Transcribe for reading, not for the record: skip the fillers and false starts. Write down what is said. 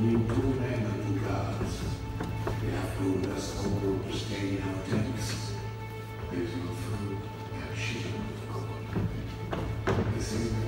You command the gods. They have ruled us over to stay in our tents. There's no food and shit on the floor. The same